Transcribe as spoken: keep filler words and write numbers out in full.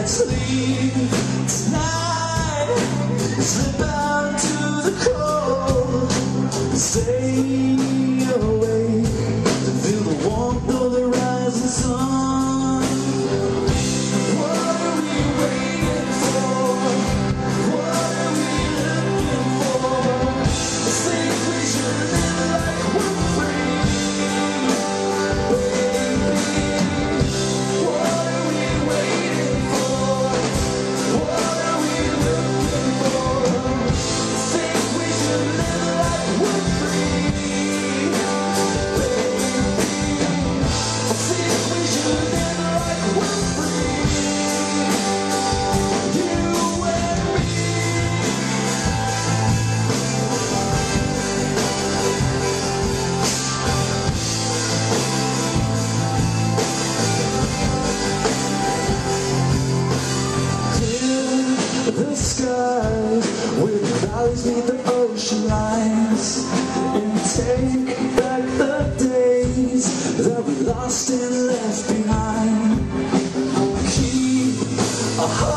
Let's leave tonight, slip out into the cold, stay away to feel the warmth of the rising sun. What are we waiting for? What are we looking for? I think we should live like we're free, baby. What are we waiting for? What are we looking for? I think we should live like we're free, baby. I think we should live like we're free, you and me. Clear the skies where the valleys meet the ocean lines, and take back the days that we lost and left behind. Keep a heart